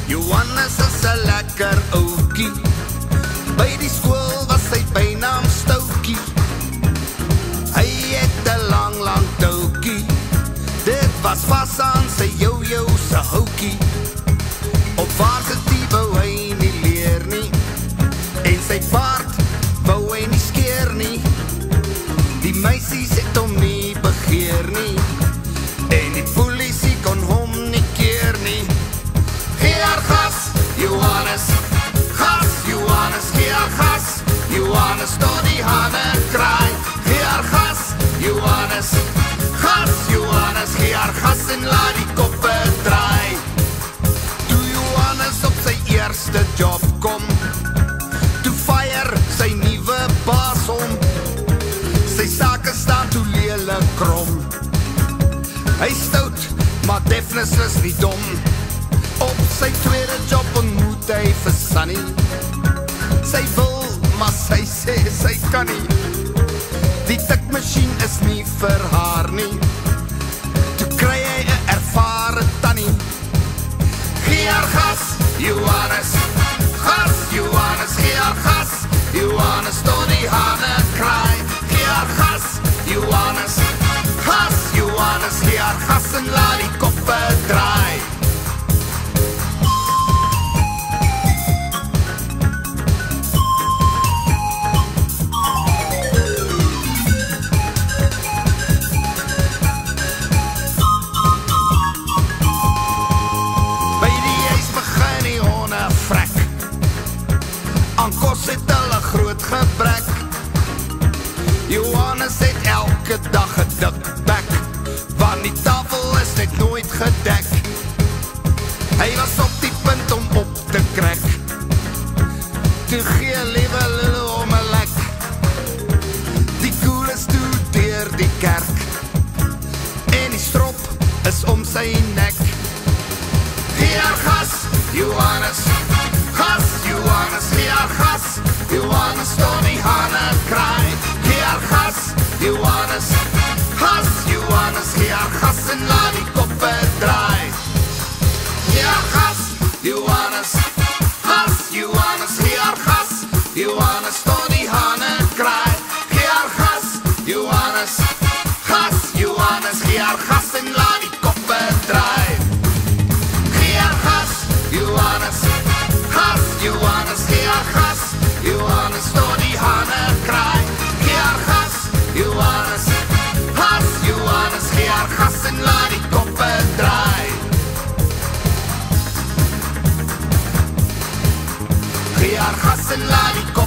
Johannes is 'n lekker oukie. By die skool was sy bynaam Stoukie. Hy het 'n lang toukie. Dit was vas aan sy jou se houkie. Op varsity wou hy nie leer nie, en sy paard wou hy nie skeer nie. Die meisies het hom nie begeer nie, en die polisie kon hom nie keer nie. Gee haar gas, Johannes, gas, Johannes, gee haar gas, Johannes, tot die hane kraai. Gee haar gas, Johannes, gas, Johannes, gee haar gas en laat die koppe draai. Toe Johannes op sy eerste job kom, toe fire sy nuwe baas om. Sy sake staan toe lelik krom. Hy stout, maar deafness is nie dom. Op sy tweede job ontmoet hy vir Sunny. Sy wil, maar sy sê sy kan nie. Die tikmachine is nie vir haar nie. Toe kry hy 'n ervare tannie. Gee haar gas, Johannes, gas, Johannes, gee haar gas, Johannes, tot die hane kraai. Gee haar gas, Johannes, gas, Johannes, gee haar gas en laat die koppe draai. Kos het hulle groot gebrek. Johannes het elke dag 'n dik bek, want die tafel is net nooit gedek. Hy was op die punt om op te krek. Toe gee liewe lulu om 'n lek. Die koel is toe deur die kerk, en die strop is om sy nek. Gee haar gas, Johannes, gas, Johannes, gee haar gas, Johannes, tot die hane kraai. Gee haar gas, Johannes, gas, Johannes, gee haar gas en laat die koppe draai. Gee haar gas, Johannes, gas, Johannes, gee haar gas, Johannes, tot die hane kraai. Gee haar gas, Johannes, gas, Johannes, gee haar gas en laat die koppe draai. Gee haar gas, Johannes, gas, Johannes, gee haar gas, Johannes, tot die hane kraai. Gee haar gas, Johannes, gas, Johannes, gee haar gas en laat die koppe draai. Gee haar gas en laat die koppe